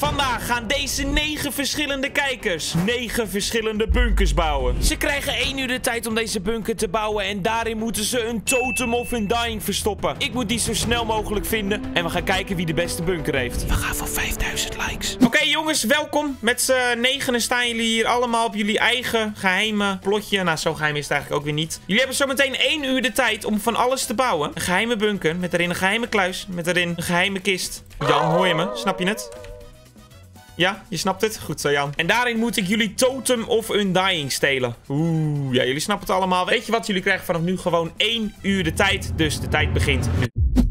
Vandaag gaan deze 9 verschillende kijkers 9 verschillende bunkers bouwen. Ze krijgen 1 uur de tijd om deze bunker te bouwen en daarin moeten ze een totem of een dying verstoppen. Ik moet die zo snel mogelijk vinden en we gaan kijken wie de beste bunker heeft. We gaan voor 5000 likes. Oké, jongens, welkom. Met z'n 9 staan jullie hier allemaal op jullie eigen geheime plotje. Nou, zo geheim is het eigenlijk ook weer niet. Jullie hebben zometeen 1 uur de tijd om van alles te bouwen. Een geheime bunker met daarin een geheime kluis, met daarin een geheime kist. Jan, hoor je me? Snap je het? Ja, je snapt het? Goed zo, Jan. En daarin moet ik jullie totem of undying stelen. Oeh, ja, jullie snappen het allemaal. Weet je wat? Jullie krijgen vanaf nu gewoon 1 uur de tijd. Dus de tijd begint nu.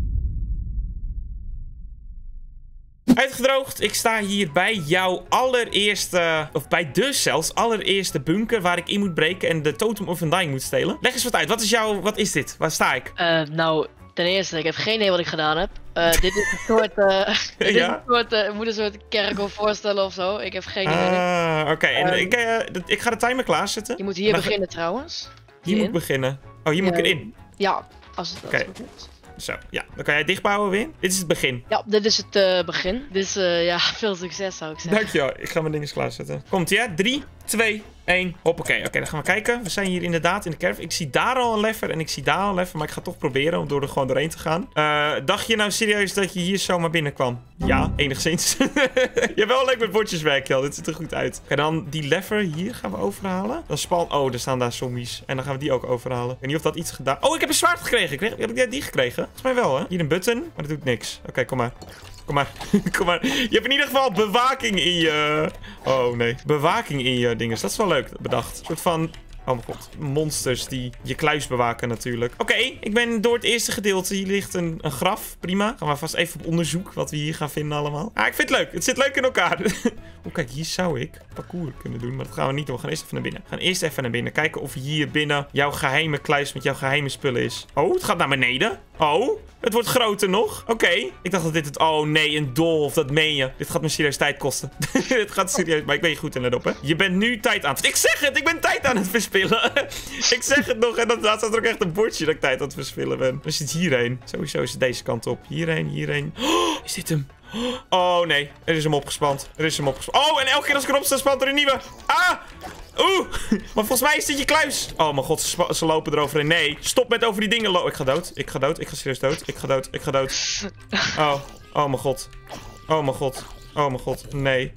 Uitgedroogd. Ik sta hier bij jouw allereerste, of bij zelfs allereerste bunker waar ik in moet breken en de totem of undying moet stelen. Leg eens wat uit. Wat is dit? Waar sta ik? Nou, ten eerste, ik heb geen idee wat ik gedaan heb. Dit is een soort, ik moet een soort kerkhof voorstellen of zo. Ik heb geen idee. Oké. Ik ga de timer klaarzetten. Je moet hier beginnen trouwens. Hier moet ik beginnen. Oh, hier moet ik erin. Ja, als het goed is. Zo, ja. Dan kan jij dichtbouwen weer. Dit is het begin. Ja, dit is het begin. Dus ja, veel succes zou ik zeggen. Dankjewel. Ik ga mijn dingen klaarzetten. Komt-ie, hè? 3, 2, 1. Hoppakee. Oké, dan gaan we kijken. We zijn hier inderdaad in de caravan. Ik zie daar al een lever en ik zie daar al een lever. Maar ik ga toch proberen om er gewoon doorheen te gaan. Dacht je nou serieus dat je hier zomaar binnenkwam? Ja, enigszins. Je hebt wel leuk met bordjeswerk, Jan. Dit ziet er goed uit. Oké, dan die lever hier gaan we overhalen. Dan Oh, er staan daar zombies. En dan gaan we die ook overhalen. Ik weet niet of dat iets gedaan... Oh, ik heb een zwaard gekregen. Heb ik die gekregen? Volgens mij wel, hè? Hier een button. Maar dat doet niks. Oké, kom maar. Kom maar. Kom maar. Je hebt in ieder geval bewaking in je... Oh, nee. Bewaking in je dinges. Dat is wel leuk bedacht. Een soort van... Oh mijn god. Monsters die je kluis bewaken natuurlijk. Oké, ik ben door het eerste gedeelte. Hier ligt een graf. Prima. Gaan we vast even op onderzoek wat we hier gaan vinden allemaal. Ah, ik vind het leuk. Het zit leuk in elkaar. Oh, kijk, hier zou ik parcours kunnen doen. Maar dat gaan we niet doen. We gaan eerst even naar binnen. We gaan eerst even naar binnen. Kijken of hier binnen jouw geheime kluis met jouw geheime spullen is. Oh, het gaat naar beneden. Oh, het wordt groter nog. Oké. Ik dacht dat dit het... Oh nee, een dolf. Dat meen je. Dit gaat me serieus tijd kosten. Dit gaat serieus... Maar ik ben je goed in let op, hè. Je bent nu tijd aan het... Ik zeg het! Ik ben tijd aan het verspillen. Ik zeg het nog. En dan staat er ook echt een bordje dat ik tijd aan het verspillen ben. Dus het hierheen. Sowieso is het deze kant op. Hierheen, hierheen. Oh, is dit hem? Oh nee, er is hem opgespand. Oh, en elke keer als ik erop sta, spant er een nieuwe. Ah! Oeh! Maar volgens mij is dit je kluis. Oh mijn god, ze lopen eroverheen. Nee, stop met over die dingen lopen. Ik ga dood. Ik ga serieus dood. Ik ga dood. Oh mijn god. Oh mijn god. Nee.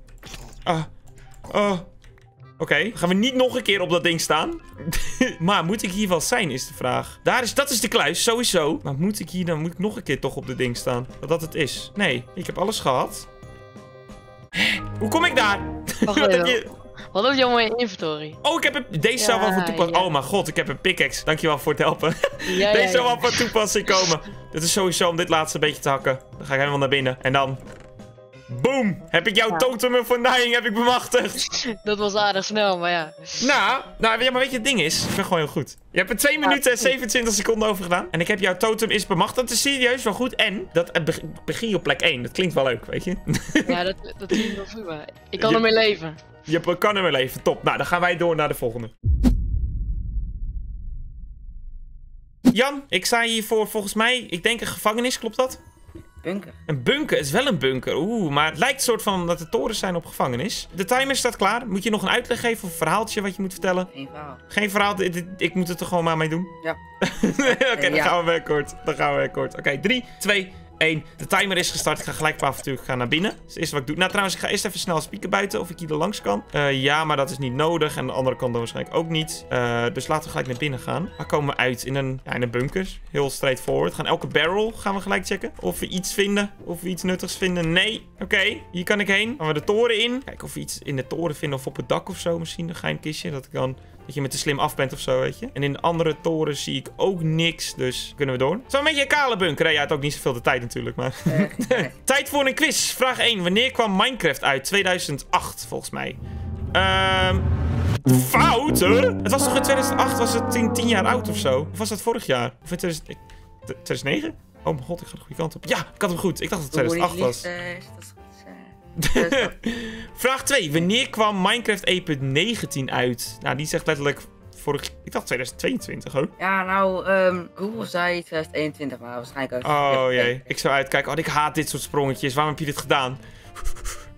Oké, gaan we niet nog een keer op dat ding staan? Maar moet ik hier wel zijn, is de vraag. Dat is de kluis, sowieso. Maar moet ik nog een keer toch op dat ding staan? Dat het is. Nee, ik heb alles gehad. Hoe kom ik daar? Wat heb je allemaal in je inventory? Oh, ik heb deze zou wel voor toepassing. Ja. Oh mijn god, ik heb een pickaxe. Dankjewel voor het helpen. Deze zou wel voor toepassing komen. Dit is sowieso om dit laatste beetje te hakken. Dan ga ik helemaal naar binnen. En dan... Boom! Heb ik jouw totem of undying heb ik bemachtigd. Dat was aardig snel, maar ja. Nou, maar weet je, het ding is? Ik ben gewoon heel goed. Je hebt er 2 minuten en 27 seconden over gedaan. En ik heb jouw totem is bemachtigd. Dat is serieus wel goed. En begin je op plek 1. Dat klinkt wel leuk, weet je? Ja, dat klinkt wel prima. Ik kan ermee leven. Je kan ermee leven. Top. Nou, dan gaan wij door naar de volgende. Jan, ik sta hier voor volgens mij, ik denk een gevangenis. Klopt dat? Bunker. Een bunker? Het is wel een bunker. Oeh, maar het lijkt soort van dat er torens zijn op gevangenis. De timer staat klaar. Moet je nog een uitleg geven of een verhaaltje wat je moet vertellen? Geen verhaal. Geen verhaal? Ik moet het er gewoon maar mee doen? Ja. Oké, dan gaan we weer kort. Oké, 3, 2, 1. De timer is gestart. Ik ga gelijk op avontuur. Ik ga naar binnen. Dat is het eerste wat ik doe. Nou, trouwens, ik ga eerst even snel spieken buiten of ik hier langs kan. Ja, maar dat is niet nodig. En aan de andere kant dan waarschijnlijk ook niet. Dus laten we gelijk naar binnen gaan. Waar komen we uit? In een bunker. Heel straightforward. Gaan elke barrel gaan we gelijk checken. Of we iets vinden. Of we iets nuttigs vinden. Nee. Oké, hier kan ik heen. Gaan we de toren in. Kijken of we iets in de toren vinden. Of op het dak of zo misschien. Een geheimkistje. Dat je met te slim af bent of zo, weet je. En in de andere toren zie ik ook niks. Dus kunnen we door. Zo'n beetje een kale bunker. Hè? Ja, het ook niet zoveel de tijd natuurlijk. Maar tijd voor een quiz. Vraag 1. Wanneer kwam Minecraft uit? 2008, volgens mij. Fout, hè? Het was toch in 2008? Was het 10 jaar oud of zo? Of was dat vorig jaar? Of in 2009? Oh mijn god, ik ga de goede kant op. Ja, ik had hem goed. Ik dacht dat het 2008 was. Vraag 2. Wanneer kwam Minecraft 1.19 uit? Nou, die zegt letterlijk ik dacht 2022 ook. Ja, nou, Google zei 2021, maar waarschijnlijk ook. Oh jee, ik zou uitkijken. Oh, ik haat dit soort sprongetjes. Waarom heb je dit gedaan?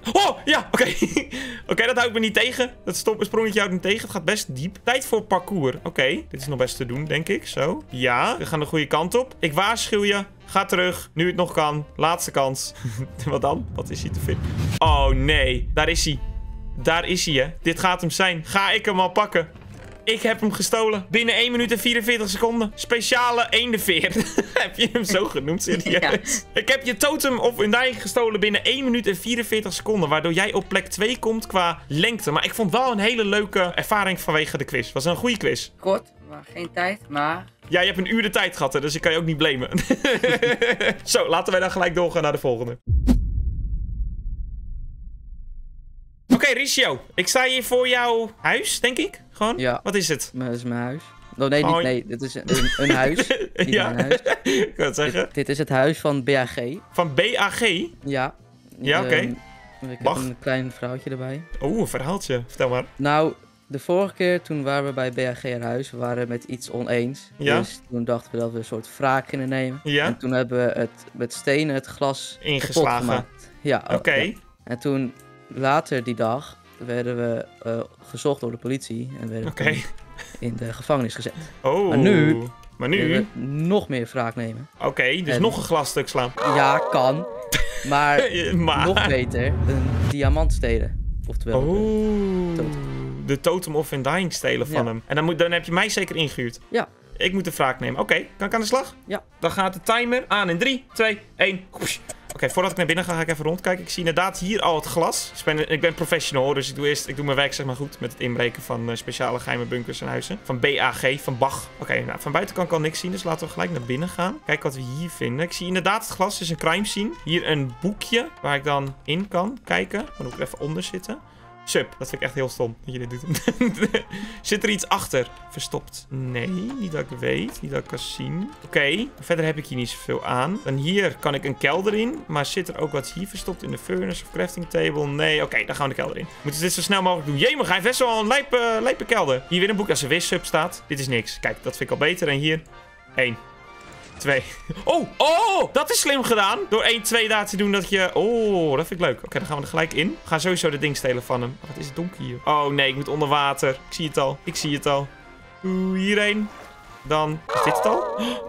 Oh, ja, oké. Oké, dat houdt me niet tegen. Dat sprongetje houdt me tegen. Het gaat best diep. Tijd voor parcours. Oké, dit is nog best te doen, denk ik. Zo. Ja, we gaan de goede kant op. Ik waarschuw je. Ga terug, nu het nog kan. Laatste kans. Wat dan? Wat is hij te vinden? Oh, nee. Daar is hij. Daar is hij, hè. Dit gaat hem zijn. Ga ik hem al pakken? Ik heb hem gestolen. Binnen 1 minuut en 44 seconden. Speciale eendenveer. Heb je hem zo genoemd, serieus? Ja. Ik heb je totem of undying gestolen binnen 1 minuut en 44 seconden. Waardoor jij op plek 2 komt qua lengte. Maar ik vond wel een hele leuke ervaring vanwege de quiz. Was een goede quiz. Kort, maar geen tijd, maar... Ja, je hebt een uur de tijd gehad, hè, dus ik kan je ook niet blamen. Zo, laten wij dan gelijk doorgaan naar de volgende. Oké, Ricio. Ik sta hier voor jouw huis, denk ik. Gewoon. Ja. Wat is het? Dat is mijn huis. Oh, nee, niet, nee, dit is een huis. Niet ja, mijn huis. Ik kan het zeggen. Dit is het huis van BAG. Van BAG? Ja. Ja, oké. Ik heb een klein vrouwtje erbij. Oeh, een verhaaltje. Vertel maar. Nou, de vorige keer toen waren we bij BAG aan huis, we waren met iets oneens. Ja. Dus toen dachten we dat we een soort wraak gingen nemen. Ja. En toen hebben we het met stenen het glas ingeslagen. kapot gemaakt. Ja. Oké. Ja. En toen, later die dag, werden we gezocht door de politie. En werden we in de gevangenis gezet. Oh. Maar nu? Willen we nog meer wraak nemen. Oké, dus nog een glasstuk slaan. Ja, kan. Maar, nog beter, een diamant stelen. Oftewel de totem of undying stelen van hem. En dan heb je mij zeker ingehuurd. Ja. Ik moet de wraak nemen. Oké, kan ik aan de slag? Ja. Dan gaat de timer aan in 3, 2, 1. Oké, voordat ik naar binnen ga, ga ik even rondkijken. Ik zie inderdaad hier al het glas. Ik ben professional hoor, dus ik doe mijn werk zeg maar goed met het inbreken van speciale geheime bunkers en huizen. Van BAG, van Bach. Oké, nou, van buiten kan ik al niks zien, dus laten we gelijk naar binnen gaan. Kijken wat we hier vinden. Ik zie inderdaad het glas, is een crime scene. Hier een boekje waar ik dan in kan kijken. Dan moet ik er even onder zitten. Sub, dat vind ik echt heel stom dat je dit doet. Zit er iets achter? Verstopt? Nee, niet dat ik weet. Niet dat ik kan zien. Oké, verder heb ik hier niet zoveel aan. Dan hier kan ik een kelder in. Maar zit er ook wat hier verstopt in de furnace of crafting table? Nee, oké, dan gaan we de kelder in. Moeten we dit zo snel mogelijk doen. Jee, maar ga je best wel een lijpe kelder. Hier weer een boek als er weer sub staat. Dit is niks. Kijk, dat vind ik al beter. En hier 1. 2. Oh, dat is slim gedaan. Door 1, 2 daar te doen dat je... Oh, dat vind ik leuk. Oké, dan gaan we er gelijk in. We gaan sowieso de ding stelen van hem. Wat is het donker hier? Oh nee, ik moet onder water. Ik zie het al. Oeh, hierheen. Dan... Is dit het al?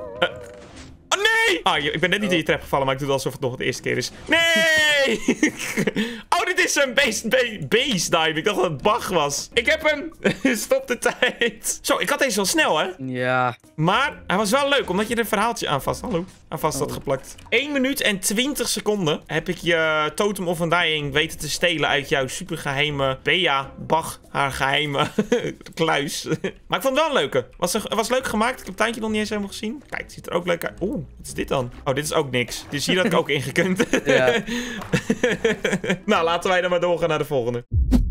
Oh nee! Ah, ik ben net niet in je trap gevallen, maar ik doe het alsof het nog de eerste keer is. Nee! Oh, dit is een base dive. Ik dacht dat het Bach was. Ik heb hem. Stop de tijd. Zo, ik had deze wel snel, hè? Ja. Maar hij was wel leuk, omdat je er een verhaaltje aan vast... Hallo? Aan vast had geplakt. 1 minuut en 20 seconden heb ik je totem of undying weten te stelen uit jouw supergeheime Bach, haar geheime kluis. Maar ik vond het wel een leuke. Was leuk gemaakt. Ik heb het tuintje nog niet eens helemaal gezien. Kijk, het ziet er ook leuk uit. Oeh, wat is dit dan? Oh, dit is ook niks. Dus hier had ik ook ingekund. Ja. Nou, laten wij dan maar doorgaan naar de volgende.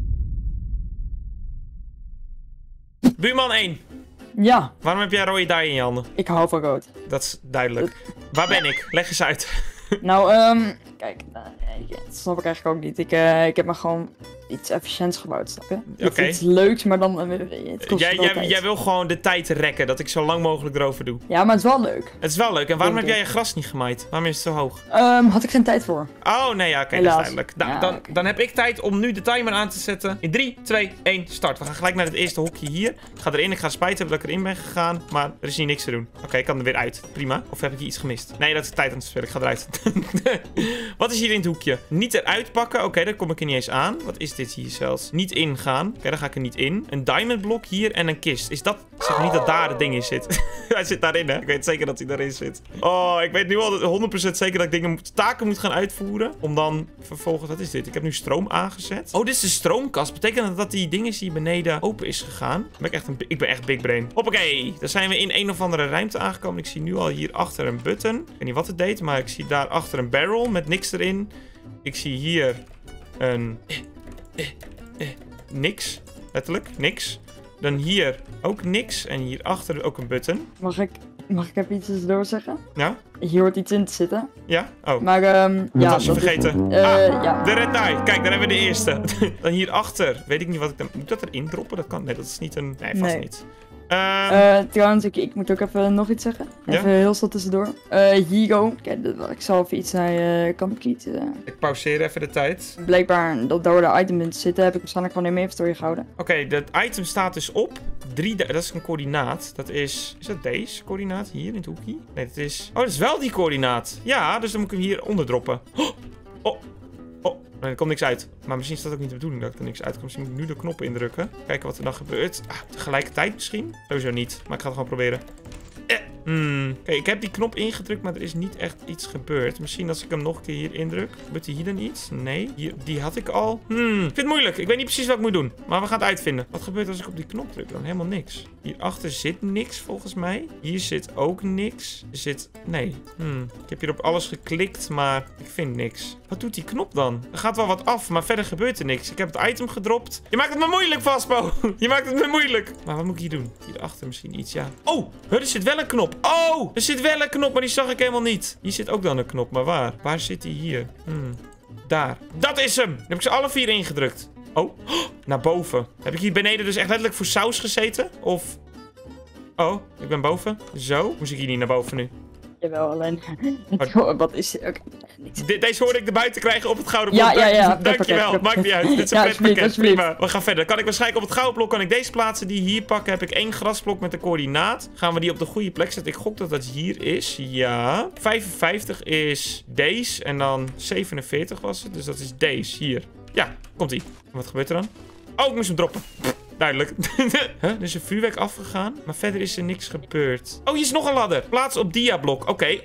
Buurman 1. Ja. Waarom heb jij rode dye in je handen? Ik hou van rood. Dat is duidelijk. Waar ben ik? Leg eens uit. Nou, kijk, dat snap ik eigenlijk ook niet. Ik heb maar gewoon iets efficiënts gebouwd, snap je? Oké. Iets leuks, maar dan... Het kost Jij wil gewoon de tijd rekken, dat ik zo lang mogelijk erover doe. Ja, maar het is wel leuk. Het is wel leuk. En waarom heb jij je gras niet gemaaid? Waarom is het zo hoog? Had ik geen tijd voor. Oh, nee, ja, oké, dat is duidelijk. Dan heb ik tijd om nu de timer aan te zetten. In 3, 2, 1, start. We gaan gelijk naar het eerste hokje hier. Ik ga erin. Ik ga spijt hebben dat ik erin ben gegaan. Maar er is hier niks te doen. Oké, ik kan er weer uit. Prima. Of heb ik hier iets gemist? Nee, dat is tijd aan het spelen. Ik ga eruit. Wat is hier in het hoekje? Niet eruit pakken. Oké, daar kom ik er niet eens aan. Wat is dit hier zelfs? Niet ingaan. Oké, daar ga ik er niet in. Een diamond blok hier en een kist. Is dat... Zeg niet dat daar het ding in zit. Hij zit daarin, hè? Ik weet zeker dat hij daarin zit. Oh, ik weet nu al 100% zeker dat ik taken moet gaan uitvoeren. Om dan vervolgens... Wat is dit? Ik heb nu stroom aangezet. Oh, dit is de stroomkast. Betekent dat die ding is hier beneden open is gegaan? Ik ben echt big brain. Hoppakee. Dan zijn we in een of andere ruimte aangekomen. Ik zie nu al hier achter een button. Ik weet niet wat het deed, maar ik zie daar achter een barrel met niks erin. Ik zie hier een... niks. Letterlijk, niks. Dan hier ook niks. En hierachter ook een button. Mag ik even iets tussendoor zeggen? Ja? Hier hoort iets in te zitten. Ja? Oh. Maar, Dat ja... was je vergeten. Ja. De red dye. Kijk, daar hebben we de eerste. Dan hierachter. Weet ik niet wat ik dan... Moet ik dat erin droppen? Dat kan... Nee, dat is niet een... Nee, vast niet. Trouwens, ik moet ook even nog iets zeggen. Even heel snel tussendoor. Higo. Kijk, ik zal even iets naar je kant kiezen. Ik pauzeer even de tijd. Blijkbaar dat daar de item in zitten, heb ik waarschijnlijk gewoon in mijn inventory gehouden. Oké, het item staat dus op 3. Dat is een coördinaat. Dat is dat deze coördinaat hier in het hoekje? Nee, dat is... Oh, dat is wel die coördinaat. Ja, dus dan moet ik hem hier onder droppen. Nee, er komt niks uit. Maar misschien is dat ook niet de bedoeling dat er niks uitkomt. Misschien moet ik nu de knoppen indrukken. Kijken wat er dan gebeurt. Tegelijkertijd misschien? Sowieso niet. Maar ik ga het gewoon proberen. Kijk, ik heb die knop ingedrukt, maar er is niet echt iets gebeurd. Misschien als ik hem nog een keer hier indruk. Gebeurt hier dan iets? Nee. Die had ik al. Ik vind het moeilijk. Ik weet niet precies wat ik moet doen. Maar we gaan het uitvinden. Wat gebeurt als ik op die knop druk? Dan helemaal niks. Hierachter zit niks volgens mij. Hier zit ook niks. Er zit... Nee. Ik heb hier op alles geklikt, maar ik vind niks. Wat doet die knop dan? Er gaat wel wat af, maar verder gebeurt er niks. Ik heb het item gedropt. Je maakt het me moeilijk, Vaspo. Je maakt het me moeilijk. Maar wat moet ik hier doen? Hierachter misschien iets, ja. Oh, er zit wel een knop. Oh, er zit wel een knop, maar die zag ik helemaal niet. Hier zit ook dan een knop, maar waar? Waar zit die hier? Daar. Dat is hem. Dan heb ik ze alle 4 ingedrukt. Oh, naar boven. Heb ik hier beneden dus echt letterlijk voor saus gezeten? Of... Oh, ik ben boven. Zo. Moest ik hier niet naar boven nu? Jawel, alleen... Wat is... Deze hoorde ik er buiten krijgen op het gouden blok. Ja. Dankjewel. Maakt niet uit. Dit is een petpakket. Prima. We gaan verder. Kan ik waarschijnlijk op het gouden blok kan ik deze plaatsen. Die hier pakken. Heb ik 1 grasblok met de coördinaat. Gaan we die op de goede plek zetten. Ik gok dat dat hier is. Ja. 55 is deze. En dan 47 was het. Dus dat is deze. Hier. Ja. Komt-ie. Wat gebeurt er dan? Oh, ik moest hem droppen. Duidelijk. Er is een vuurwerk afgegaan. Maar verder is er niks gebeurd. Oh, hier is nog een ladder. Plaats op diablok. Oké.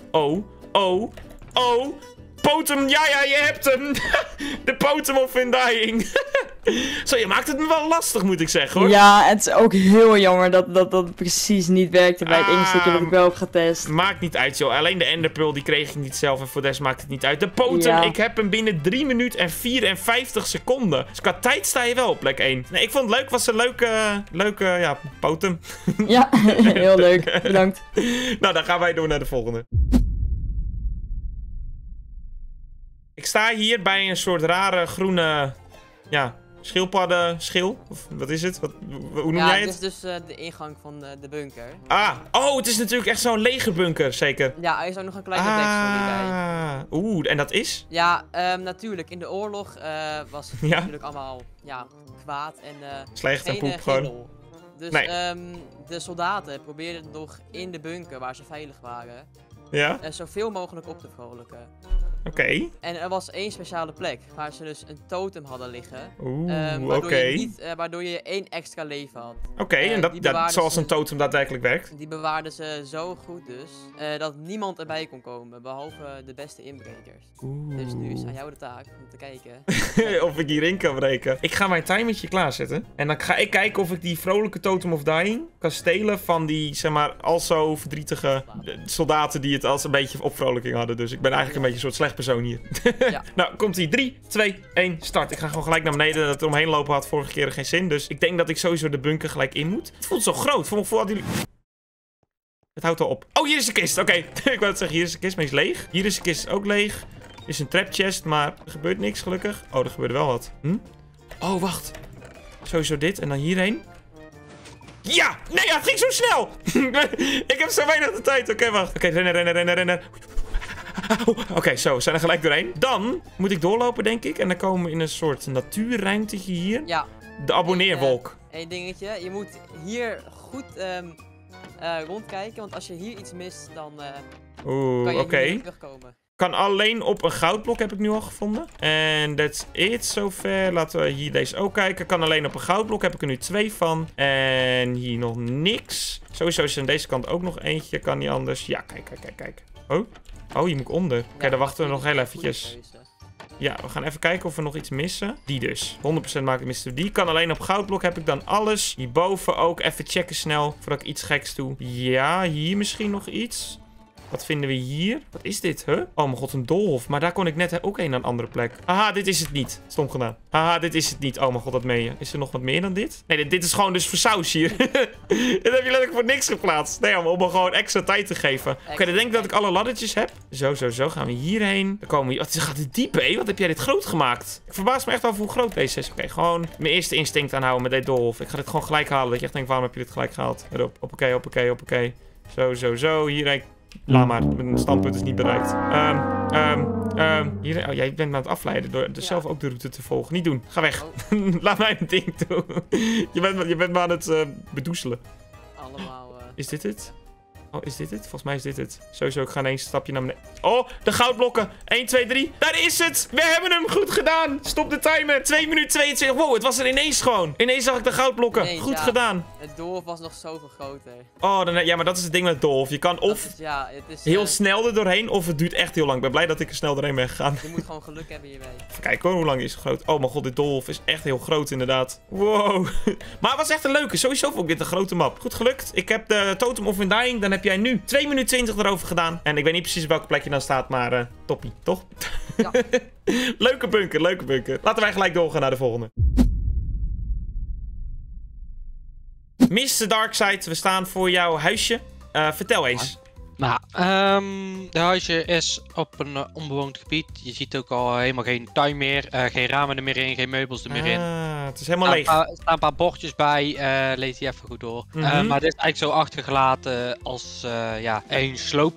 Oh. Potem. Ja, je hebt hem. De Potem of Undying. Zo, je maakt het me wel lastig, moet ik zeggen, hoor. Ja, het is ook heel jammer dat precies niet werkte bij het instukje dat ik wel heb getest. Maakt niet uit, joh. Alleen de Enderpearl, die kreeg ik niet zelf. En voor de rest maakt het niet uit. De Potem, ik heb hem binnen 3 minuten en 54 seconden. Dus qua tijd sta je wel op plek 1. Nee, ik vond het leuk. Was een leuke Potem. Ja, heel leuk. Bedankt. Nou, dan gaan wij door naar de volgende. Ik sta hier bij een soort rare groene... Ja, schildpaddenschil. Of wat is het? Hoe noem jij het? Ja, dit is dus de ingang van de bunker. Oh, het is natuurlijk echt zo'n legerbunker, zeker. Ja, er is ook nog een kleine deksel bij. En dat is? Ja, natuurlijk. In de oorlog was het natuurlijk allemaal kwaad en... slecht en poep gewoon. Dus de soldaten probeerden nog in de bunker, waar ze veilig waren... Ja? Zoveel mogelijk op te vrolijken. Oké. En er was 1 speciale plek waar ze dus een totem hadden liggen. Waardoor je 1 extra leven had. Oké, en dat zoals een totem daadwerkelijk werkt? Die bewaarden ze zo goed dus, dat niemand erbij kon komen, behalve de beste inbrekers. Dus nu is aan jou de taak om te kijken. Of ik hierin kan breken. Ik ga mijn timertje klaarzetten. En dan ga ik kijken of ik die vrolijke Totem of Dying kan stelen van die, zeg maar, al zo verdrietige soldaten die het als een beetje opvrolijking hadden. Dus ik ben eigenlijk een beetje een soort slecht persoon hier. Ja. Nou, komt ie. 3, 2, 1, start. Ik ga gewoon gelijk naar beneden. Dat er omheen lopen had vorige keer geen zin. Dus ik denk dat ik sowieso de bunker gelijk in moet. Het voelt zo groot. Voor jullie... Het houdt al op. Oh, hier is de kist. Oké. Ik wou het zeggen, hier is de kist, maar die is leeg. Hier is de kist ook leeg. Er is een trap chest, maar er gebeurt niks gelukkig. Oh, er gebeurde wel wat. Oh, wacht. Sowieso dit en dan hierheen. Ja! Nee, het ging zo snel! Ik heb zo weinig de tijd. Oké, wacht. Oké, rennen. Oké, zo, we zijn er gelijk doorheen. Dan moet ik doorlopen, denk ik. En dan komen we in een soort natuurruimtetje hier. Ja. De abonneerwolk. Eén dingetje. Je moet hier goed rondkijken. Want als je hier iets mist, dan kan je hier niet terugkomen. Kan alleen op een goudblok, heb ik nu al gevonden. En that's it zover. Laten we hier deze ook kijken. Kan alleen op een goudblok, heb ik er nu 2 van. En hier nog niks. Sowieso is er aan deze kant ook nog eentje. Kan niet anders. Ja, kijk. Oh, hier moet ik onder. Oké, dan wachten we nog heel eventjes. Ja, we gaan even kijken of we nog iets missen. Die dus. 100% maak ik missen. Die kan alleen op goudblok. Heb ik dan alles. Hierboven ook. Even checken snel. Voordat ik iets geks doe. Ja, hier misschien nog iets. Wat vinden we hier? Wat is dit, huh? Oh mijn god, een doolhof. Maar daar kon ik net ook heen naar een andere plek. Haha, dit is het niet. Stom gedaan. Haha, dit is het niet. Oh mijn god, dat meen je. Is er nog wat meer dan dit? Nee, dit is gewoon dus versaus hier. Dit heb je letterlijk voor niks geplaatst. Nee, om me gewoon extra tijd te geven. Oké, dan denk ik dat ik alle laddertjes heb. Zo. Gaan we hierheen. Dan komen we hier. Oh, het gaat het diep, hé. Wat heb jij dit groot gemaakt? Ik verbaas me echt over hoe groot deze is. Oké, gewoon mijn eerste instinct aanhouden met dit doolhof. Ik ga dit gewoon gelijk halen. Dat je echt denkt, waarom heb je dit gelijk gehaald? Erop. Hoppakee. Zo. Hierheen. Laat maar. Mijn standpunt is niet bereikt. Hier, jij bent me aan het afleiden door zelf ook de route te volgen. Niet doen. Ga weg. Laat mij mijn ding doen. Je bent me aan het bedoezelen. Allemaal. Is dit het? Oh, is dit het? Volgens mij is dit het. Sowieso, ik ga ineens een stapje naar beneden. Oh, de goudblokken. 1, 2, 3. Daar is het. We hebben hem goed gedaan. Stop de timer. 2 minuten 22. Wow, het was er ineens gewoon. Ineens zag ik de goudblokken. Nee, goed gedaan. Het doolhof was nog zoveel groter. Oh, ja, maar dat is het ding met het doolhof. Je kan of het is, heel snel er doorheen, of het duurt echt heel lang. Ik ben blij dat ik er snel doorheen ben gegaan. Je moet gewoon geluk hebben hiermee. Even kijken hoor, hoe lang is het groot? Oh mijn god, dit doolhof is echt heel groot inderdaad. Wow. Maar het was echt een leuke. Sowieso vond ik dit een grote map. Goed gelukt. Ik heb de Totem of Undying. Dan heb jij nu 2 minuten 20 erover gedaan. En ik weet niet precies op welke plek je dan staat, maar toppie, toch? Ja. Leuke bunker. Laten wij gelijk doorgaan naar de volgende. Mr. Darkside, we staan voor jouw huisje. Vertel eens. Nou, de huisje is op een onbewoond gebied. Je ziet ook al helemaal geen tuin meer, geen ramen er meer in, geen meubels er meer in. Het is helemaal leeg. Er staan een paar bordjes bij, lees die even goed door. Maar dit is eigenlijk zo achtergelaten als een sloop.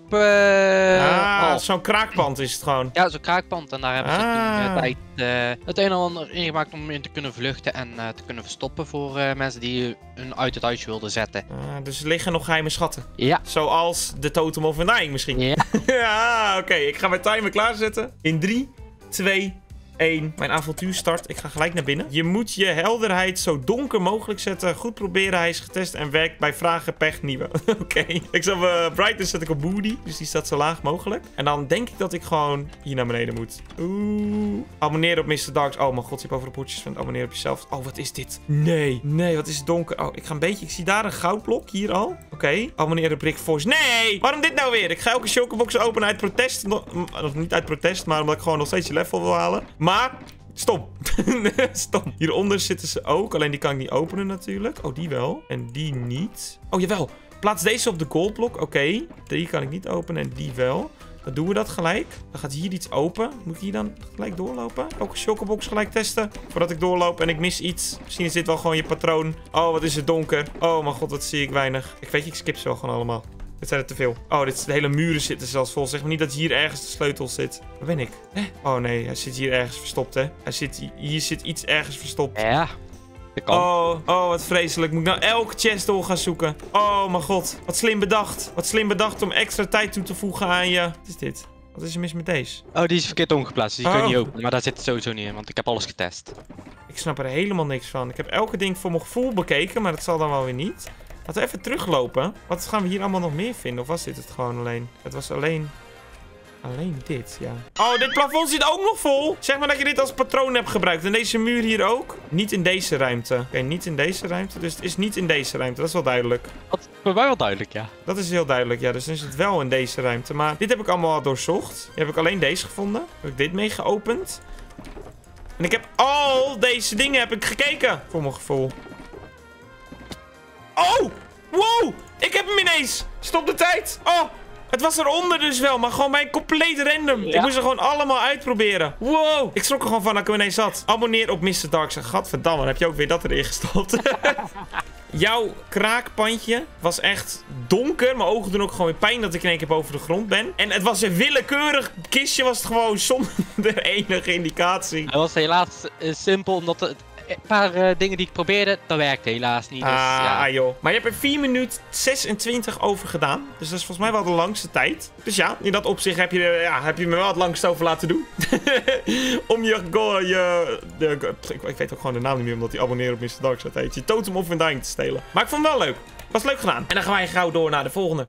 Zo'n kraakpand is het gewoon. Ja, zo'n kraakpand. En daar hebben ze toen tijd het een en ander ingemaakt om in te kunnen vluchten en te kunnen verstoppen voor mensen die hun uit het huis wilden zetten. Dus er liggen nog geheime schatten. Ja. Zoals de Totem of Undying misschien. Ja. Ja, oké. Ik ga mijn timer klaarzetten. In 3, 2, 1. Mijn avontuur start. Ik ga gelijk naar binnen. Je moet je helderheid zo donker mogelijk zetten. Goed proberen. Hij is getest en werkt bij vragen, pech, nieuwe. Oké. Ik zal mijn brightness zet ik op Moody. Dus die staat zo laag mogelijk. En dan denk ik dat ik gewoon hier naar beneden moet. Oeh. Abonneer op Mr. Darks. Oh mijn god, je hebt over de potjes van abonneer op jezelf. Oh, wat is dit? Nee, wat is het donker. Oh, ik ga een beetje. Ik zie daar een goudblok hier al. Oké. Abonneer op Brick Force. Nee! Waarom dit nou weer? Ik ga elke chocobox openen uit protest. Of niet uit protest, maar omdat ik gewoon nog steeds je level wil halen. Maar stom. Stom. Hieronder zitten ze ook. Alleen die kan ik niet openen natuurlijk. Oh, die wel. En die niet. Oh, jawel. Plaats deze op de goldblok. Oké. Die kan ik niet openen en die wel. Dan doen we dat gelijk. Dan gaat hier iets open. Moet ik hier dan gelijk doorlopen? Ook een chocobox gelijk testen. Voordat ik doorloop en ik mis iets. Misschien is dit wel gewoon je patroon. Oh, wat is het donker. Oh mijn god, wat zie ik weinig. Ik skip ze wel gewoon allemaal. Dit zijn er te veel. Oh, de hele muren zitten zelfs vol. Zeg maar niet dat hier ergens de sleutel zit. Waar ben ik? Oh nee, hij zit hier ergens verstopt, hè. Hier zit iets ergens verstopt. Ja, dat kan. Oh, wat vreselijk. Moet ik nou elke chest door gaan zoeken? Oh mijn god. Wat slim bedacht. Wat slim bedacht om extra tijd toe te voegen aan je. Wat is dit? Wat is er mis met deze? Oh, die is verkeerd omgeplaatst. Dus die kun je niet openen. Maar daar zit het sowieso niet in, want ik heb alles getest. Ik snap er helemaal niks van. Ik heb elke ding voor mijn gevoel bekeken, maar dat zal dan wel weer niet. Laten we even teruglopen. Wat gaan we hier allemaal nog meer vinden? Of was dit het gewoon alleen? Het was alleen dit, ja. Oh, dit plafond zit ook nog vol. Zeg maar dat je dit als patroon hebt gebruikt. En deze muur hier ook. Niet in deze ruimte. Oké, niet in deze ruimte. Dus het is niet in deze ruimte. Dat is wel duidelijk. Dat is bij mij wel duidelijk, ja. Dat is heel duidelijk, ja. Dus dan is het wel in deze ruimte. Maar dit heb ik allemaal al doorzocht. Hier heb ik alleen deze gevonden. Heb ik dit mee geopend. En ik heb al deze dingen heb ik gekeken. Voor mijn gevoel. Oh! Wow! Ik heb hem ineens! Stop de tijd! Oh! Het was eronder dus wel, maar gewoon bij compleet random. Ja. Ik moest er gewoon allemaal uitproberen. Wow! Ik schrok er gewoon van dat ik hem ineens had. Abonneer op Mr. Darkside. Gadverdamme, dan heb je ook weer dat erin gestopt. Jouw kraakpandje was echt donker. Mijn ogen doen ook gewoon weer pijn dat ik in één keer boven de grond ben. En het was een willekeurig kistje, was het gewoon zonder enige indicatie. Het was helaas simpel, omdat het... Een paar dingen die ik probeerde, dat werkte helaas niet. Dus, ja. Joh. Maar je hebt er 4 minuten 26 over gedaan. Dus dat is volgens mij wel de langste tijd. Dus ja, in dat opzicht heb je me wel het langst over laten doen. Om ik weet ook gewoon de naam niet meer, omdat die abonneren op Mr. Darkside heet. Je Totem of Undying te stelen. Maar ik vond het wel leuk. Was leuk gedaan. En dan gaan wij gauw door naar de volgende.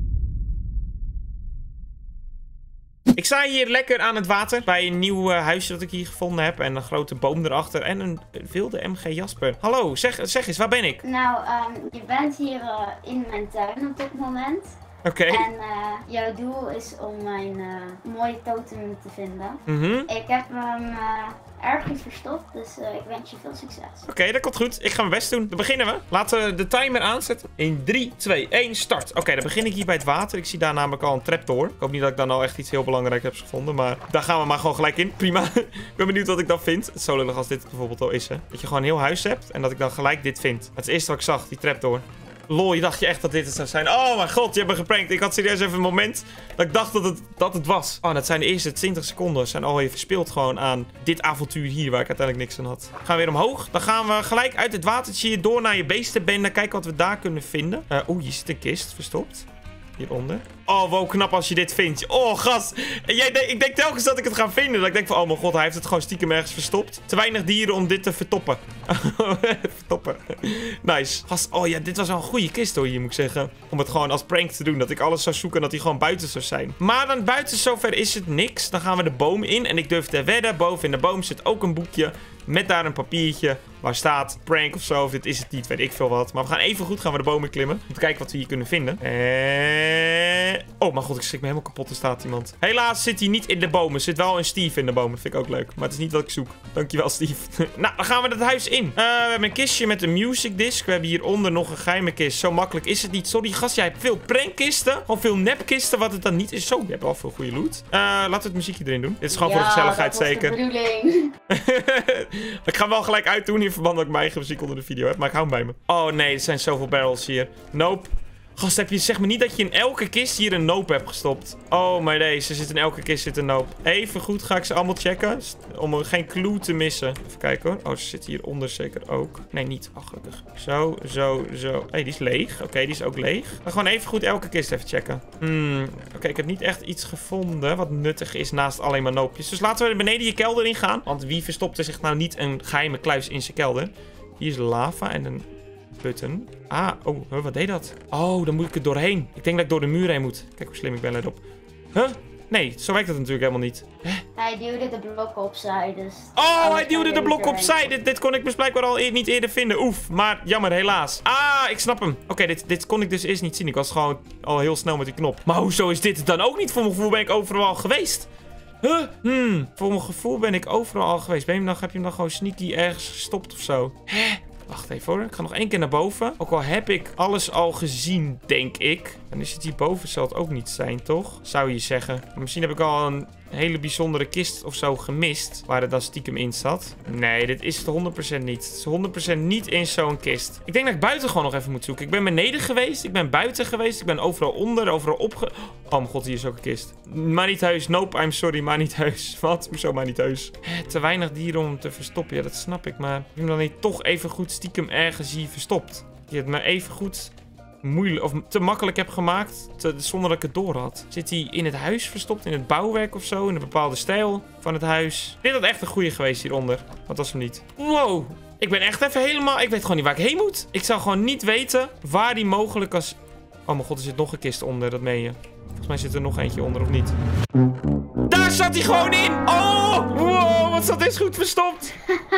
Ik sta hier lekker aan het water bij een nieuw huisje dat ik hier gevonden heb. En een grote boom erachter en een wilde MG Jasper. Hallo, zeg eens, waar ben ik? Nou, je bent hier in mijn tuin op dit moment. Oké. En jouw doel is om mijn mooie totem te vinden. Ik heb hem ergens verstopt, dus ik wens je veel succes. Oké, dat komt goed. Ik ga mijn best doen. Dan beginnen we. Laten we de timer aanzetten. In 3, 2, 1, start. Oké, dan begin ik hier bij het water. Ik zie daar namelijk al een trapdoor. Ik hoop niet dat ik dan al echt iets heel belangrijks heb gevonden, maar daar gaan we maar gewoon gelijk in. Prima. Ik ben benieuwd wat ik dan vind. Het is zo lullig als dit bijvoorbeeld al is, hè. Dat je gewoon een heel huis hebt en dat ik dan gelijk dit vind. Het is het eerste wat ik zag, die trapdoor. Lol, je dacht je echt dat dit het zou zijn. Oh mijn god, je hebt me geprankt. Ik had serieus even een moment dat ik dacht dat het was. Oh, dat zijn de eerste 20 seconden. Zijn al even verspild gewoon aan dit avontuur hier, waar ik uiteindelijk niks aan had. Gaan we weer omhoog. Dan gaan we gelijk uit het watertje hier door naar je beestenbende. Kijken wat we daar kunnen vinden. Oeh, hier zit een kist verstopt. Hieronder. Oh, wow, knap als je dit vindt. Oh, gast. Ik denk telkens dat ik het ga vinden. Dat ik denk van, oh mijn god, hij heeft het gewoon stiekem ergens verstopt. Te weinig dieren om dit te vertoppen. Vertoppen. Nice. Gast, oh ja, dit was wel een goede kist hoor, hier moet ik zeggen. Om het gewoon als prank te doen. Dat ik alles zou zoeken en dat hij gewoon buiten zou zijn. Maar dan buiten zover is het niks. Dan gaan we de boom in. En ik durf te wedden, boven in de boom zit ook een boekje. Met daar een papiertje waar staat prank of zo. Of dit is het niet, weet ik veel wat. Maar we gaan even goed gaan we de bomen klimmen. Om te kijken wat we hier kunnen vinden. Oh mijn god, ik schrik me helemaal kapot. Er staat iemand. Helaas zit hij niet in de bomen. Er zit wel een Steve in de bomen. Dat vind ik ook leuk. Maar het is niet wat ik zoek. Dankjewel, Steve. Nou, dan gaan we het huis in. We hebben een kistje met een music disc. We hebben hieronder nog een geheime kist. Zo makkelijk is het niet. Sorry, gast. Jij hebt veel prankkisten. Gewoon veel nepkisten. Wat het dan niet is. Zo, je hebt wel veel goede loot. Laten we het muziekje erin doen. Dit is gewoon voor de gezelligheid zeker. Dat was de bedoeling. Ik ga hem wel gelijk uitdoen in verband dat ik mijn eigen muziek onder de video heb. Maar ik hou hem bij me. Oh nee, er zijn zoveel barrels hier. Nope. Gast, heb je zeg maar niet dat je in elke kist hier een nope hebt gestopt. Oh my days, er zit in elke kist zit een nope. Even goed ga ik ze allemaal checken. Om er geen clue te missen. Even kijken hoor. Oh, ze zit hieronder zeker ook. Nee, niet. Oh, gelukkig. Zo, zo, zo. Hé, die is leeg. Oké, die is ook leeg. Dan gewoon even goed elke kist even checken. Oké, ik heb niet echt iets gevonden wat nuttig is naast alleen maar noopjes. Dus laten we beneden je kelder in gaan. Want wie verstopt er zich nou niet een geheime kluis in zijn kelder? Hier is lava en een button. Ah, oh, wat deed dat? Oh, dan moet ik er doorheen. Ik denk dat ik door de muur heen moet. Kijk hoe slim ik ben, let op. Huh? Nee, zo werkt het natuurlijk helemaal niet. Hij duwde de blokken opzij, dus... Oh, hij duwde de blokken opzij. Dit kon ik dus blijkbaar al niet eerder vinden. Oef, maar jammer, helaas. Ah, ik snap hem. Oké, dit kon ik dus eerst niet zien. Ik was gewoon al heel snel met die knop. Maar hoezo is dit het dan ook niet? Voor mijn gevoel ben ik overal al geweest. Voor mijn gevoel ben ik overal al geweest. Heb je hem dan gewoon sneaky ergens gestopt of zo? Wacht even hoor. Ik ga nog 1 keer naar boven. Ook al heb ik alles al gezien, denk ik. Dan is het hierboven zal het ook niet zijn, toch? Zou je zeggen. Maar misschien heb ik al een hele bijzondere kist of zo gemist. Waar het dan stiekem in zat. Nee, dit is het 100% niet. Het is 100% niet in zo'n kist. Ik denk dat ik buiten gewoon nog even moet zoeken. Ik ben beneden geweest. Ik ben buiten geweest. Ik ben overal onder. Overal Oh mijn god, hier is ook een kist. Maar niet heus. Nope, I'm sorry. Maar niet heus. Wat? Hoezo maar niet heus? Te weinig dieren om te verstoppen. Ja, dat snap ik. Maar ik heb hem dan niet toch even goed stiekem ergens hier verstopt. Je hebt me even goed moeilijk of te makkelijk heb gemaakt zonder dat ik het door had. Zit hij in het huis verstopt, in het bouwwerk of zo, in een bepaalde stijl van het huis? Dit had echt een goede geweest hieronder. Wat was hem niet? Wow, ik ben echt even helemaal... Ik weet gewoon niet waar ik heen moet. Ik zou gewoon niet weten waar die mogelijk als... Oh mijn god, er zit nog een kist onder, dat meen je. Volgens mij zit er nog eentje onder, of niet? Daar zat hij gewoon in! Oh! Wow, wat zat deze goed verstopt!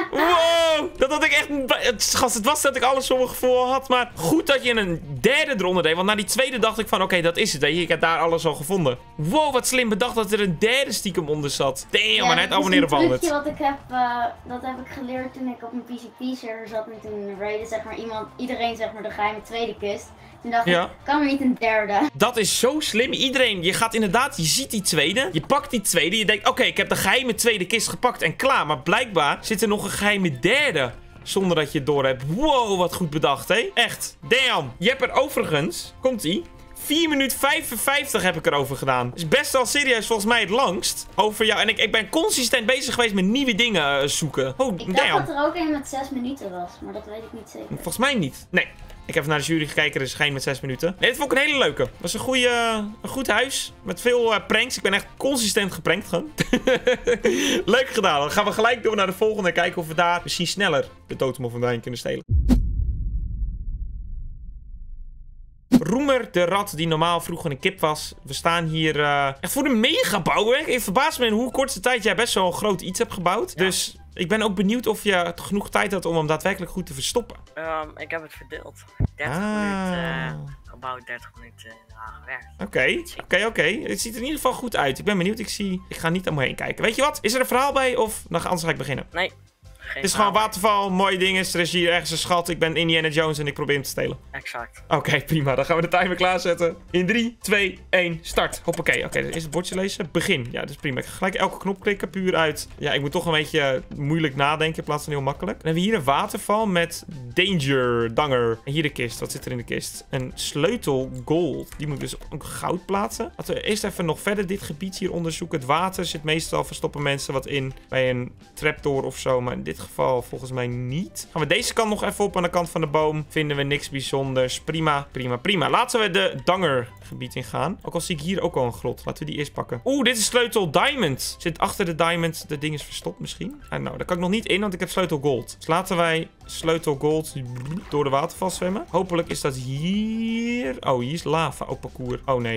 Wow! Dat had ik echt... Gast, het was dat ik alles voor mijn gevoel had, maar goed dat je een derde eronder deed. Want na die tweede dacht ik van, oké, dat is het. Weet je. Ik heb daar alles al gevonden. Wow, wat slim bedacht dat er een derde stiekem onder zat. Damn, maar net abonneren van het. Wat ik heb, dat heb ik geleerd toen ik op een PCP-server zat. En toen raidde zeg maar iedereen zeg maar de geheime tweede kist. Toen dacht ik, kan er niet een derde? Dat is zo slim. Iedereen, je gaat inderdaad, je ziet die tweede. Je pakt die tweede. Je denkt, oké, ik heb de geheime tweede kist gepakt en klaar. Maar blijkbaar zit er nog een geheime derde. Zonder dat je het door hebt. Wow, wat goed bedacht, hè? Echt. Damn. Je hebt er overigens, komt-ie, 4 minuten 55 heb ik erover gedaan. Is best wel serieus volgens mij het langst over jou. En ik ben consistent bezig geweest met nieuwe dingen zoeken. Oh, ik dacht dat er ook een met 6 minuten was, maar dat weet ik niet zeker. Volgens mij niet. Nee. Ik heb even naar de jury gekeken, er is geen met 6 minuten. Nee, dit vond ik een hele leuke. Het was een goed huis. Met veel pranks. Ik ben echt consistent geprankt gewoon. Leuk gedaan. Dan gaan we gelijk door naar de volgende en kijken of we daar misschien sneller de totem of vandaan kunnen stelen. Roemer, de rat die normaal vroeger een kip was. We staan hier echt voor de megabouw. Ik verbaas me in hoe kortste tijd jij best wel een groot iets hebt gebouwd. Ja. Dus ik ben ook benieuwd of je genoeg tijd had om hem daadwerkelijk goed te verstoppen. Ik heb het verdeeld. 30 minuten gebouw 30 minuten aan gewerkt. Oké. Het ziet er in ieder geval goed uit. Ik ben benieuwd. Ik ga niet om me heen kijken. Weet je wat? Is er een verhaal bij? Of anders ga ik beginnen? Nee. Het is gewoon waterval, mooie dingen. Er is hier ergens een schat. Ik ben Indiana Jones en ik probeer hem te stelen. Exact. Oké, prima. Dan gaan we de timer klaarzetten. In 3, 2, 1, start. Hoppakee. Oké, eerst het bordje lezen. Begin. Ja, dat is prima. Ik ga gelijk elke knop klikken, puur uit. Ja, ik moet toch een beetje moeilijk nadenken in plaats van heel makkelijk. Dan hebben we hier een waterval met danger. En hier de kist. Wat zit er in de kist? Een sleutel gold. Die moet dus ook goud plaatsen. Laten we eerst even nog verder dit gebied hier onderzoeken. Het water zit meestal, verstoppen mensen wat in bij een trapdoor of zo. Maar in dit geval volgens mij niet. Gaan we deze kant nog even op aan de kant van de boom. Vinden we niks bijzonders. Prima. Laten we de danger gebied in gaan. Ook al zie ik hier ook al een grot. Laten we die eerst pakken. Oeh, dit is sleutel diamond. Zit achter de diamond de ding is verstopt misschien? Nou, daar kan ik nog niet in, want ik heb sleutel gold. Dus laten wij sleutel gold door de waterval zwemmen. Hopelijk is dat hier. Oh, hier is lava op parcours. Oh nee.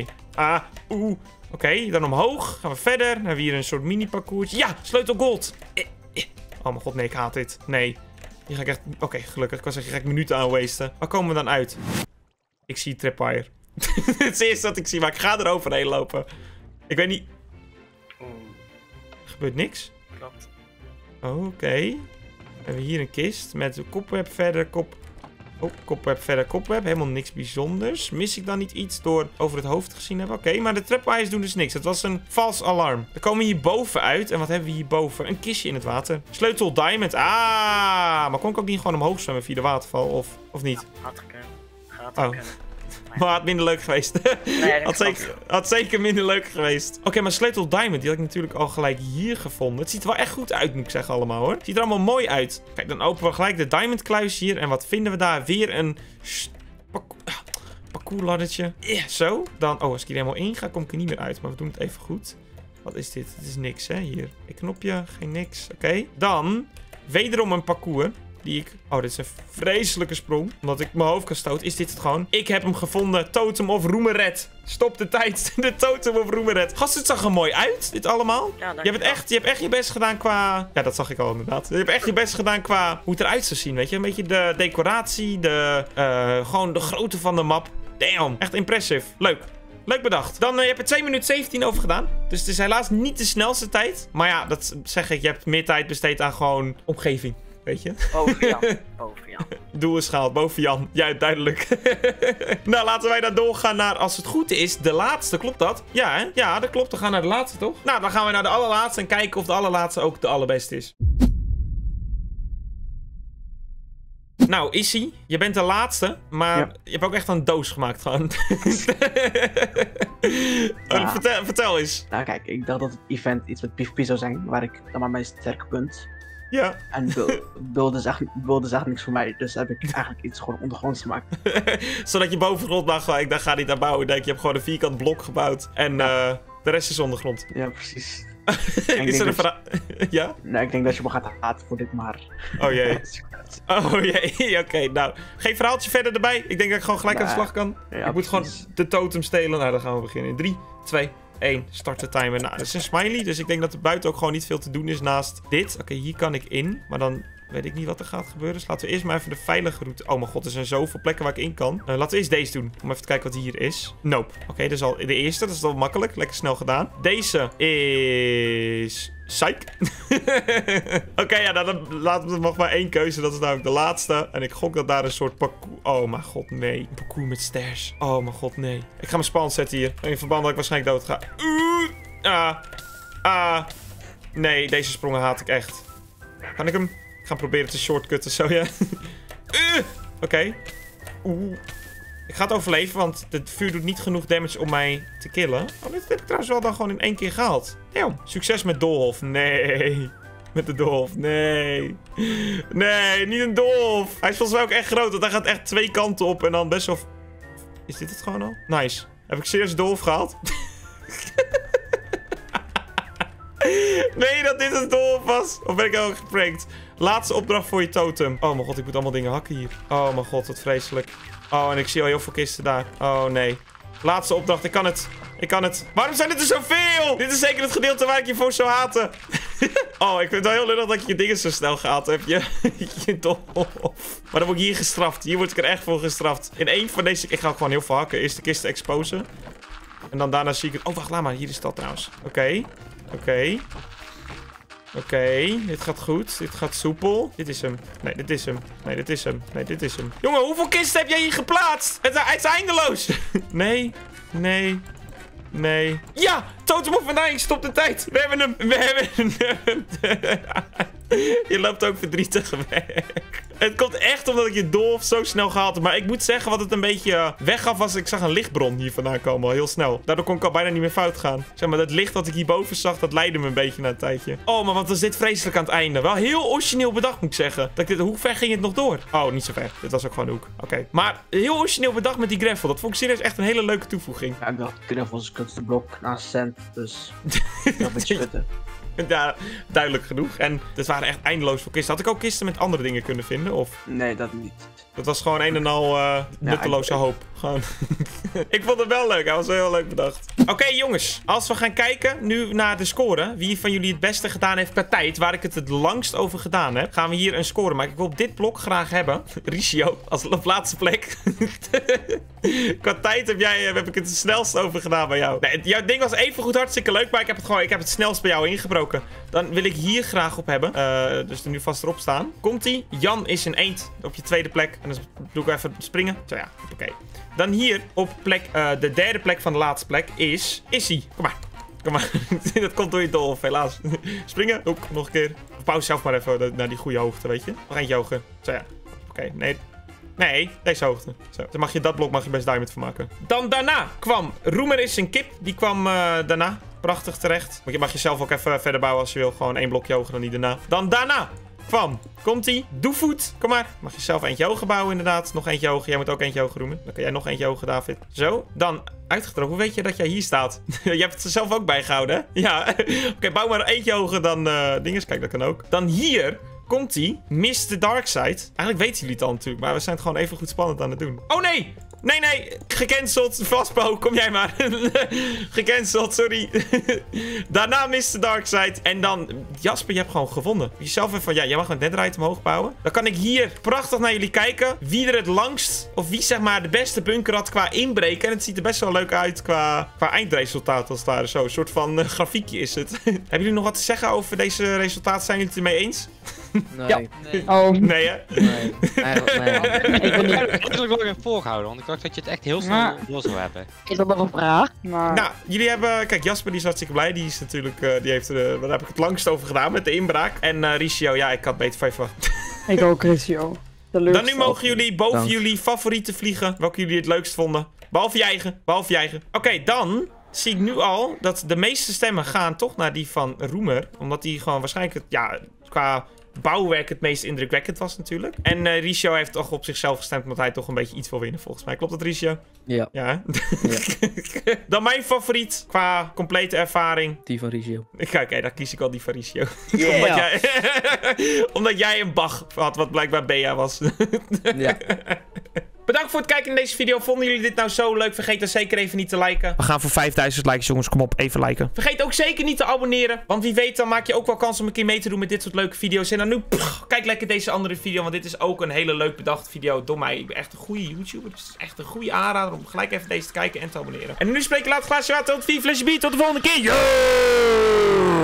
Oké, dan omhoog. Gaan we verder. Dan hebben we hier een soort mini parcours. Ja, sleutel gold. Oh mijn god, nee, ik haat dit. Nee. Hier ga ik echt... Oké, gelukkig. Ik was zeggen, hier ga ik minuten aan wasten. Waar komen we dan uit? Ik zie trapwire. Het is het eerste wat ik zie, maar ik ga er overheen lopen. Ik weet niet... Er gebeurt niks. Klopt. Oké. Dan hebben we hier een kist met kopweb verder, kopweb verder, kopweb. Helemaal niks bijzonders. Mis ik dan niet iets door over het hoofd gezien hebben? Oké, maar de trapwires doen dus niks. Het was een vals alarm. Dan komen we hierboven uit. En wat hebben we hierboven? Een kistje in het water. Sleutel diamond. Maar kon ik ook niet gewoon omhoog zwemmen via de waterval? Of niet? Had gekund. Maar had minder leuk geweest. Nee, had zeker minder leuk geweest. Oké, maar sleutel diamond, die had ik natuurlijk al gelijk hier gevonden. Het ziet er wel echt goed uit, moet ik zeggen allemaal hoor. Het ziet er allemaal mooi uit. Kijk, dan openen we gelijk de diamond kluis hier. En wat vinden we daar? Weer een parcoursladdertje. Zo. Dan, als ik hier helemaal in ga, kom ik er niet meer uit. Maar we doen het even goed. Wat is dit? Het is niks, hè, hier. Een knopje, geen niks. Oké. Dan, wederom een parcours. dit is een vreselijke sprong. Omdat ik mijn hoofd kan stoten. Is dit het gewoon? Ik heb hem gevonden. Totem of Roemeret. Stop de tijd. De Totem of Roemeret. Gast, het zag er mooi uit. Dit allemaal. Ja, je hebt echt je best gedaan qua... Ja, dat zag ik al inderdaad. Je hebt echt je best gedaan qua hoe het eruit zou zien. Weet je? Een beetje de decoratie. Gewoon de grootte van de map. Damn. Echt impressive. Leuk. Leuk bedacht. Dan, je hebt er 2 minuten 17 over gedaan. Dus het is helaas niet de snelste tijd. Maar ja, dat zeg ik. Je hebt meer tijd besteed aan gewoon omgeving. Weet je? Boven Jan. Doel is gehaald. Boven Jan. Ja, duidelijk. Nou, laten wij dan doorgaan naar, als het goed is, de laatste. Klopt dat? Ja, hè? Ja, dat klopt. We gaan naar de laatste, toch? Nou, dan gaan we naar de allerlaatste en kijken of de allerlaatste ook de allerbeste is. Nou, Issy, je bent de laatste, maar je hebt ook echt een doos gemaakt gewoon. Ja. Vertel eens. Nou kijk, ik dacht dat het event iets met PvP zou zijn, waar ik dan maar mijn sterke punt. Ja. En Build is echt niks voor mij, dus heb ik eigenlijk iets gewoon ondergronds gemaakt. Zodat je bovengrond mag gelijk, daar ga je niet aan bouwen. Denk je hebt gewoon een vierkant blok gebouwd en de rest is ondergrond. Ja, precies. Is er een verhaal? Ja? Nou, ik denk dat je me gaat haten voor dit, maar... Oh jee. Oh jee, oké. Nou, geen verhaaltje verder erbij. Ik denk dat ik gewoon gelijk aan de slag kan. Ja, ik moet gewoon de totem stelen. Nou, dan gaan we beginnen. 3, 2, 1. Start de timer. Nou, dat is een smiley. Dus ik denk dat er buiten ook gewoon niet veel te doen is naast dit. Oké, hier kan ik in. Maar dan weet ik niet wat er gaat gebeuren. Dus laten we eerst maar even de veilige route... Oh mijn god, er zijn zoveel plekken waar ik in kan. Laten we eerst deze doen. Om even te kijken wat hier is. Nope. Oké, dat is al de eerste. Dat is al makkelijk. Lekker snel gedaan. Deze is... Psych. Oké, ja, dan laten we nog maar 1 keuze. Dat is namelijk de laatste. En ik gok dat daar een soort parcours... Oh mijn god, nee. Een parcours met stairs. Oh mijn god, nee. Ik ga mijn spawn zetten hier. In verband dat ik waarschijnlijk dood ga. Nee, deze sprongen haat ik echt. Kan ik hem... Ik ga proberen te shortcutten, zo ja. Oké. Ik ga het overleven, want het vuur doet niet genoeg damage om mij te killen. Oh, dit heb ik trouwens wel dan gewoon in 1 keer gehaald. Damn. Succes met Doolhof. Nee. Met de Doolhof. Nee. Nee, niet een Doolhof. Hij is volgens mij ook echt groot, want hij gaat echt 2 kanten op en dan best wel... Is dit het gewoon al? Nice. Heb ik serieus Doolhof gehaald? Nee, dat dit een Doolhof was. Of ben ik al geprankt? Laatste opdracht voor je totem. Oh mijn god, ik moet allemaal dingen hakken hier. Oh mijn god, wat vreselijk. Oh, en ik zie al heel veel kisten daar. Oh nee. Laatste opdracht. Ik kan het. Ik kan het. Waarom zijn het er zoveel? Dit is zeker het gedeelte waar ik je voor zou haten. Oh, ik vind het wel heel lullig dat je dingen zo snel gehaald hebt. Je doof. Maar dan word ik hier gestraft. Hier word ik er echt voor gestraft. In één van deze... Ik ga gewoon heel veel hakken. Eerst de kist exposen. En dan daarna zie ik het... Oh, wacht, laat maar. Hier is dat trouwens. Oké. Oké. Oké, dit gaat goed. Dit gaat soepel. Dit is hem. Nee, dit is hem. Nee, dit is hem. Nee, dit is hem. Jongen, hoeveel kisten heb jij hier geplaatst? Het is eindeloos. Nee. Nee. Nee. Ja! Totem of Undying, stop de tijd. We hebben hem. We hebben hem. Je loopt ook verdrietig weg. Het komt echt omdat ik je dolf zo snel gehaald heb. Maar ik moet zeggen, wat het een beetje weggaf was... Ik zag een lichtbron hier vandaan komen, al heel snel. Daardoor kon ik al bijna niet meer fout gaan. Zeg maar, dat licht dat ik hierboven zag, dat leidde me een beetje na een tijdje. Oh, maar wat was dit vreselijk aan het einde. Wel heel origineel bedacht, moet ik zeggen. Hoe ver ging het nog door? Oh, niet zo ver. Dit was ook gewoon een hoek. Oké. Maar heel origineel bedacht met die gravel. Dat vond ik serieus echt een hele leuke toevoeging. Ja, ik dacht, gravel is een kunstenblok na cent, dus... dat moet je schutten. Ja, duidelijk genoeg. En het waren echt eindeloos veel kisten. Had ik ook kisten met andere dingen kunnen vinden? Of? Nee, dat niet. Dat was gewoon een en al nutteloze hoop. Gewoon. Ik vond het wel leuk. Hij was wel heel leuk bedacht. Oké, jongens. Als we gaan kijken nu naar de score. Wie van jullie het beste gedaan heeft per tijd. Waar ik het langst over gedaan heb. Gaan we hier een score maken. Ik wil op dit blok graag hebben. Ricio, als op laatste plek. Qua tijd heb ik het snelst over gedaan bij jou. Nee, jouw ding was even goed hartstikke leuk. Maar ik heb het snelst bij jou ingebroken. Dan wil ik hier graag op hebben. Dus er nu vast erop staan. Komt-ie. Jan is een eend op je tweede plek. En dan doe ik even springen. Zo ja, oké. Dan hier op plek, de derde plek van de laatste plek is Issy. Kom maar. Kom maar. Dat komt door je dolf, helaas. Springen. Ook nog een keer. Pauze zelf maar even naar die goede hoogte, weet je. Nog eentje hoger. Zo ja. Oké, nee. Nee, deze hoogte. Zo. Dan mag je dat blok best diamond van maken. Dan daarna kwam Roemer is een kip. Die kwam daarna. Prachtig terecht. Mag je zelf ook even verder bouwen als je wil. Gewoon één blokje hoger dan die daarna. Dan daarna kwam, komt-ie, Doevoet. Kom maar. Mag je zelf eentje hoger bouwen inderdaad. Nog eentje hoger. Jij moet ook eentje hoger roemen. Dan kan jij nog eentje hoger, David. Zo. Dan uitgedroogd. Hoe weet je dat jij hier staat? Je hebt het er zelf ook bijgehouden, hè? Ja. Oké, bouw maar eentje hoger dan dinges. Kijk, dat kan ook. Dan hier... Komt-ie, Miss the Dark Side. Eigenlijk weten jullie het al natuurlijk, maar we zijn het gewoon even goed spannend aan het doen. Oh nee! Nee, gecanceld. Vastpo, kom jij maar. Gecanceld, sorry. Daarna Miss the Dark Side. En dan, Jasper, je hebt gewoon gevonden. Jezelf even van, ja, jij mag een netherite omhoog bouwen. Dan kan ik hier prachtig naar jullie kijken. Wie er het langst, of wie zeg maar de beste bunker had qua inbreken. En het ziet er best wel leuk uit qua eindresultaat als het ware. Zo, een soort van grafiekje is het. Hebben jullie nog wat te zeggen over deze resultaten? Zijn jullie het ermee eens? Nee. Ja. Nee. Oh. Nee, hè? Nee. Eigenlijk nee. Ik ben niet... Ik wil nog even voorgehouden, want ik dacht dat je het echt heel snel door zou hebben. Is dat nog een vraag? Maar... Nou, jullie hebben... Kijk, Jasper die is hartstikke blij. Die is natuurlijk... die heeft daar heb ik het langst over gedaan met de inbraak. En Ricio, ja, ik had beter van je verwacht. Ik ook, Ricio. Dan nu mogen jullie boven jullie favorieten vliegen. Welke jullie het leukst vonden. Behalve je eigen. Behalve je eigen. Oké, dan... zie ik nu al dat de meeste stemmen gaan toch naar die van Roemer. Omdat die gewoon waarschijnlijk... Ja, qua... bouwwerk het meest indrukwekkend was natuurlijk. En Ricio heeft toch op zichzelf gestemd omdat hij toch een beetje iets wil winnen volgens mij. Klopt dat, Ricio? Ja. Ja, hè? Dan mijn favoriet qua complete ervaring. Die van Ricio. Kijk, daar kies ik al die van Ricio. Yeah. Omdat jij een Bach had wat blijkbaar Bea was. Ja. Bedankt voor het kijken in deze video. Vonden jullie dit nou zo leuk? Vergeet dan zeker even niet te liken. We gaan voor 5000 likes, jongens. Kom op, even liken. Vergeet ook zeker niet te abonneren. Want wie weet, dan maak je ook wel kans om een keer mee te doen met dit soort leuke video's. En dan nu, kijk lekker deze andere video. Want dit is ook een hele leuk bedachte video door mij. Ik ben echt een goede YouTuber. Dus het is echt een goede aanrader om gelijk even deze te kijken en te abonneren. En nu spreek ik later glaasje water. Tot 4 flesje bier. Tot de volgende keer. Yo!